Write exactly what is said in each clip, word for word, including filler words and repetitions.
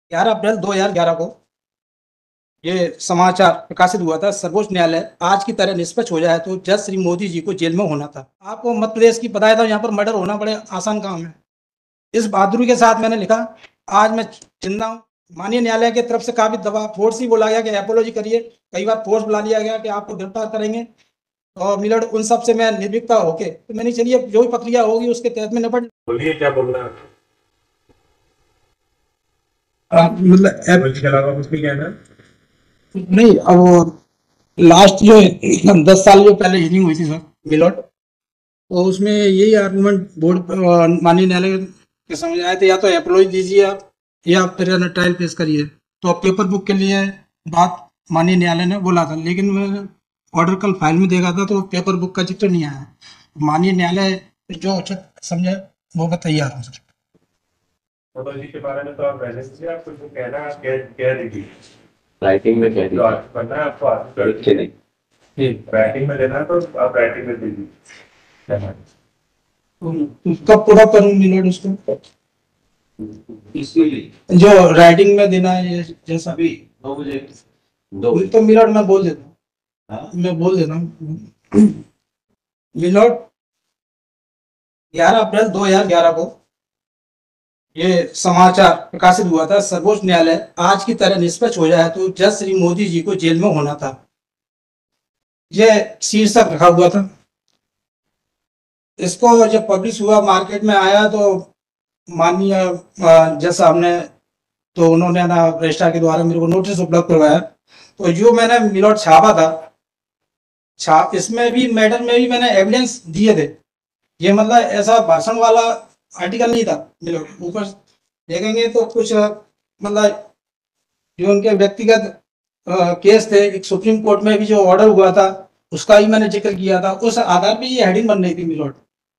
ग्यारह अप्रैल दो हज़ार ग्यारह को ये समाचार प्रकाशित हुआ था। सर्वोच्च न्यायालय आज की तरह निष्पक्ष हो जाए तो जज श्री मोदी जी को जेल में होना था। आपको मध्य प्रदेश की बताया था, यहाँ पर मर्डर होना बड़े आसान काम है। इस बहादुरी के साथ मैंने लिखा, आज मैं जिंदा हूँ। माननीय न्यायालय की तरफ से काफी दबाव, फोर्स ही बोला गया कि अपोलॉजी करिए। कई बार फोर्स बुला लिया गया कि आपको गिरफ्तार करेंगे, और मिलट उन सब से मैं निर्भीकता होके तो मैंने चलिए जो भी प्रक्रिया होगी उसके तहत में निपट। बोलिए क्या बोलना है। आप मतलब ऐप- इसके अलावा कुछ भी कहना है? नहीं, अब वो लास्ट जो दस साल जो पहले हियरिंग हुई थी सर मिलोट, तो उसमें यही आर्गूमेंट बोर्ड माननीय न्यायालय के समझ आए थे, या तो अप्रोच दीजिए आप, या फिर ट्रायल पेश करिए। तो अब पेपर बुक के लिए बात माननीय न्यायालय ने बोला था, लेकिन मैं ऑर्डर कल फाइल में देखा था तो पेपर बुक का जिक्र नहीं आया। माननीय न्यायालय जो उचित समझे वो मैं तैयार हूँ सर। फोटोलॉजी के बारे में तो आप पहले से आप कुछ जो कहना है आप कह कह दीजिए। राइटिंग में कह तो दीजिए। आज पढ़ना है आपको आज लिख के नहीं। ठीक राइटिंग में देना है तो आप राइटिंग में दीजिए। कहना है। तो कब पूरा करूँ मिलोट उसको, इसीलिए जो राइटिंग में देना है ये जैसा भी। दो बजे दो बजे तो मिलोट मैं बोल देता हूँ, हाँ? मैं बोल देता हूँ मिलोट। ग्यारह अप्रैल दो हज़ार ग्यारह को ये समाचार प्रकाशित हुआ था। सर्वोच्च न्यायालय आज की तरह निष्पक्ष हो जाए तो जज श्री मोदी जी को जेल में होना था, यह शीर्षक रखा हुआ था। इसको जब पब्लिश हुआ, मार्केट में आया, तो माननीय अ, जज साहब ने, तो उन्होंने ना रजिस्ट्रार के द्वारा मेरे को नोटिस उपलब्ध करवाया। तो जो मैंने मिलोट छापा था, छाप इसमें भी मैटर में भी मैंने एविडेंस दिए थे। ये मतलब ऐसा भाषण वाला आर्टिकल नहीं था। मिलोट ऊपर देखेंगे तो कुछ अ, मतलब जो उनके व्यक्तिगत अ, केस थे, एक सुप्रीम कोर्ट में भी जो ऑर्डर हुआ था उसका ही मैंने जिक्र किया था। उस आधार पे ये हेडिंग बन रही थी मिलोट।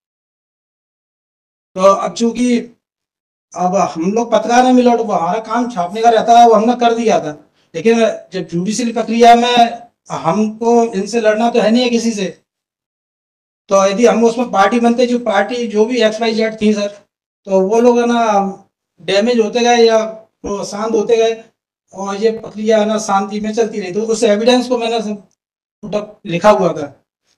तो अब चूंकि अब हम लोग पत्रकार हैं मिलोट, वो हमारा काम छापने का रहता है, वो हमने कर दिया था। लेकिन जब जुडिशियल प्रक्रिया में हमको इनसे लड़ना तो है नहीं है किसी से। तो यदि हम उसमें पार्टी बनते, जो पार्टी जो भी एक्स वाई जेड थी सर, तो वो लोग है ना डैमेज होते गए या वो शांत होते गए, और ये प्रक्रिया है ना शांति में चलती रही। तो उस एविडेंस को मैंने सब पुटअप लिखा हुआ था।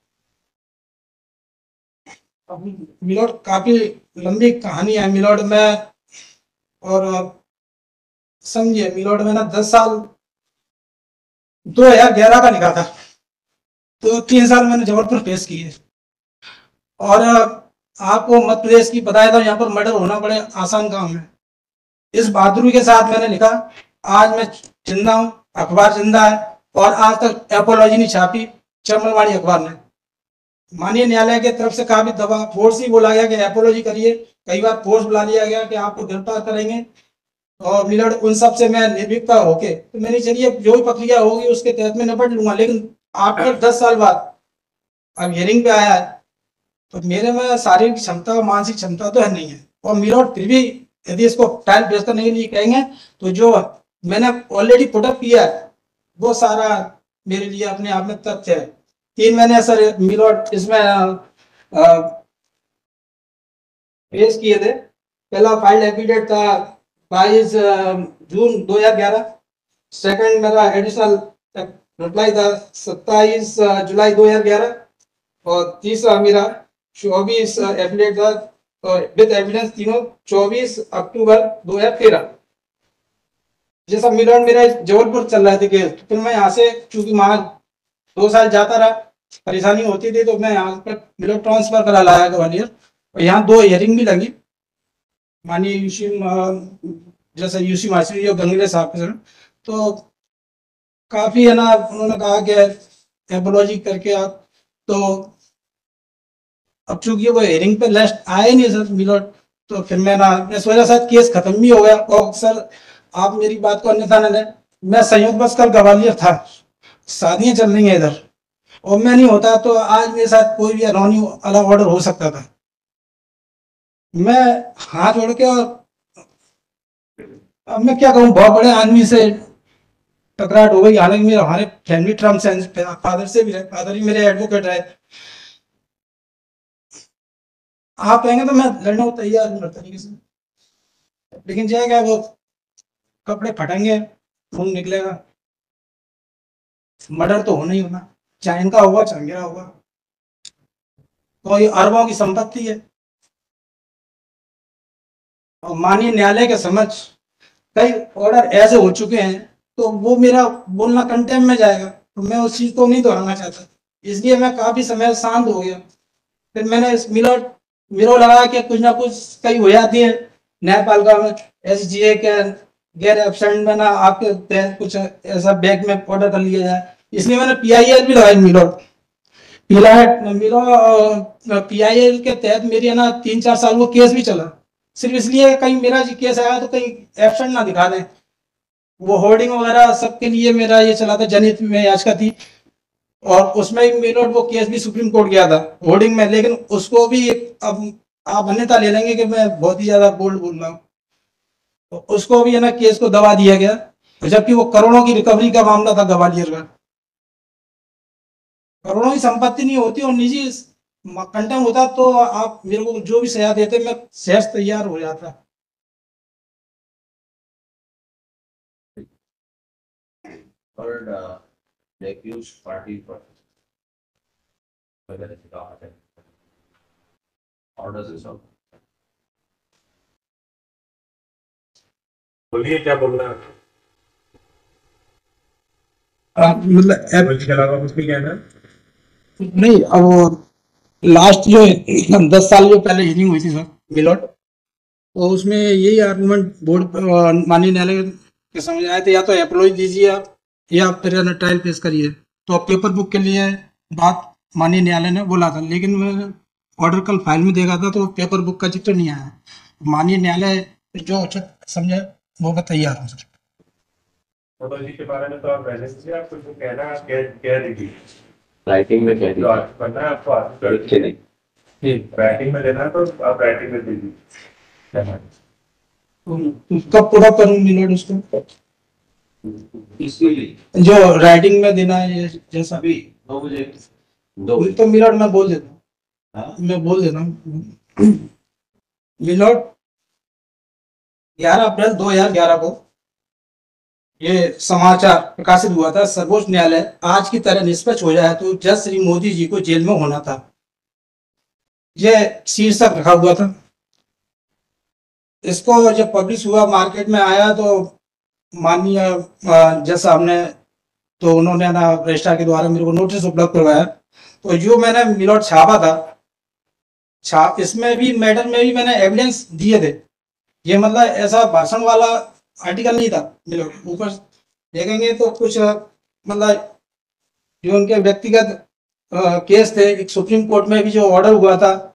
अब मिलोट काफी लंबी कहानी है मिलोट में, और समझिए मिलोट में ना दस साल दो हजार ग्यारह का लिखा था, तो तीन साल मैंने जबलपुर फेस किए। और आपको मध्य प्रदेश की बताया था, यहाँ पर मर्डर होना बड़े आसान काम है। इस बहादुरी के साथ मैंने लिखा, आज मैं जिंदा हूँ, अखबार जिंदा है, और आज तक एपोलॉजी नहीं छापी चमनवाड़ी अखबार ने। माननीय न्यायालय की तरफ से काफी दबाव, फोर्स ही बोला गया कि एपोलॉजी करिए। कई बार फोर्स बुला लिया गया कि आपको गिरफ्तार करेंगे, और मिलट उन सब से मैं निर्भीकता होके तो मैंने चलिए जो भी प्रक्रिया होगी उसके तहत में निपट लूंगा। लेकिन आफ्टर दस साल बाद अब हियरिंग पे आया है, तो मेरे में शारीरिक क्षमता और मानसिक क्षमता तो है नहीं है। और मिलोट फिर भी यदि इसको ट्रायल पेश करने के लिए कहेंगे, तो जो मैंने ऑलरेडी पुटअप किया है वो सारा मेरे लिए अपने आप में तथ्य है। तीन मैंने सर मिलोट इसमें पेश किए थे। पहला फाइल एफिडेविट था बाईस जून दो हजार ग्यारह। सेकंड मेरा एडिशनल रिप्लाई था सत्ताईस जुलाई दो हजार ग्यारह। और तीसरा मेरा चौबीस एफिडेविट था विद एविडेंस, तीनों चौबीस अक्टूबर दो हजार तेरह। जैसा मिलोट मेरा जबलपुर चल रहा था केस, फिर मैं यहाँ से चूंकि वहां दो साल जाता रहा, परेशानी होती थी, तो मैं यहाँ पर मिलोट ट्रांसफर करा लाया ग्वालियर। और यहाँ दो हियरिंग भी लगी माननीय यूसी जैसे यूसी मास्टर और गंगले साहब के सर। तो काफी है ना, उन्होंने कहा कि एपोलॉजी करके आप, तो अब चूंकि वो हियरिंग पे लास्ट आए नहीं सर मिलोट, तो फिर मैं ना इस वजह से केस खत्म भी हो गया। और सर आप मेरी बात को अन्यथा न लें, मैं संयोग बस कल ग्वालियर था, शादियां चल रही हैं इधर, और मैं नहीं होता तो आज मेरे साथ कोई भी अनहोनी अलग ऑर्डर हो सकता था। मैं हाथ जोड़ के, और अब मैं क्या कहूँ, बहुत बड़े आदमी से टकराट हो गई। हालांकि मेरे हमारे फैमिली टर्म्स हैं, फादर से भी रहे, फादर ही मेरे एडवोकेट रहे। आप कहेंगे तो मैं लड़ने को तैयार हूँ हर तरीके से, लेकिन जाएगा वो कपड़े फटेंगे, खून निकलेगा, मर्डर तो होना ही होना, चाहे इनका होगा चाहे मेरा होगा। तो ये अरबों की संपत्ति है और माननीय न्यायालय के समक्ष कई ऑर्डर ऐसे हो चुके हैं, तो वो मेरा बोलना कंटेम्प में जाएगा, तो मैं उस चीज को नहीं दोहराना चाहता, इसलिए मैं काफी समय शांत हो गया। फिर मैंने इस मिलो मिलो लगाया कि कुछ ना कुछ कई हो जाती है न्यायपालिका में, एस जी ए के गैर एबसेंट में ना आपके तहत कुछ ऐसा बैग में ऑर्डर कर लिया जाए, इसलिए मैंने पी आई एल भी लगाई। मिलो मिलो पी आई एल के तहत मेरी है ना तीन चार साल वो केस भी चला, सिर्फ इसलिए कहीं मेरा जी केस आया तो कहीं एबसेंट ना दिखा दें। वो होर्डिंग वगैरह सबके लिए मेरा ये चला था, जनहित में याचिका थी, और उसमें भी मेरा वो केस भी सुप्रीम कोर्ट गया था होर्डिंग में, लेकिन उसको भी अब आप अन्यथा ले लेंगे कि मैं बहुत ही ज्यादा बोल्ड बोल रहा हूँ, तो उसको भी है ना केस को दबा दिया गया, जबकि वो करोड़ों की रिकवरी का मामला था ग्वालियर का। करोड़ों की संपत्ति नहीं होती और निजी कंटेम होता तो आप मेरे को जो भी सजा देते मैं सहज तैयार हो जाता। Heard uh, the accused party for whether it's God and orders and so. बोलिए क्या बोलना है? आप मतलब इसके अलावा कुछ भी कहना है? नहीं, अब लास्ट जो दस साल जो पहले हियरिंग हुई थी सर मिलोट, तो उसमें यही आर्गूमेंट बोर्ड माननीय न्यायालय के समझ आए थे, या तो एप्लॉय दीजिए आप या फिर है ना ट्रायल पेश करिए। तो पेपर बुक के लिए बात माननीय न्यायालय ने बोला था, लेकिन मैं ऑर्डर कल फाइल में देखा था तो पेपर बुक का जिक्र नहीं आया। माननीय न्यायालय जो उचित समझे वो मैं तैयार हूँ सर। फोटोलॉजी के बारे में तो आप पहले से आपको जो कहना है आप कह कह दीजिए, राइटिंग में कह जो आज दीजिए, करना है आपको आज कर लिख के नहीं। राइटिंग में देना है तो आप राइटिंग में दीजिए। कब पूरा करूँ मिलोट उसको, इसीलिए जो राइटिंग में देना है ये जैसा अभी दो बजे दो बजे तो मिलोट मैं बोल देता हूँ, हाँ मैं बोल देता हूँ मिलोट ग्यारह अप्रैल दो हजार ग्यारह को ये समाचार प्रकाशित हुआ था, सर्वोच्च न्यायालय आज की तरह निष्पक्ष हो जाए तो जज श्री मोदी जी को जेल में होना था, यह शीर्षक रखा हुआ था। इसको जब पब्लिश हुआ मार्केट में आया तो माननीय जज साहब ने तो उन्होंने ना रजिस्ट्रार के द्वारा मेरे को नोटिस उपलब्ध करवाया, तो जो मैंने मिलोट छापा था छाप इसमें भी मैटर में भी मैंने एविडेंस दिए थे, ये मतलब ऐसा भाषण वाला आर्टिकल नहीं था। मिलोट ऊपर देखेंगे तो कुछ मतलब जो उनके व्यक्तिगत केस थे, एक सुप्रीम कोर्ट में भी जो ऑर्डर हुआ था